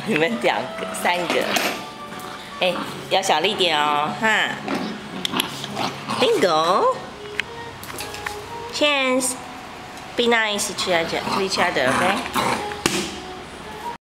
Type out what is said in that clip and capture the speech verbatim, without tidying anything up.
你们两个、三个，哎、欸，要小力点哦，哈。Bingo. Chance. Be nice to each other, okay?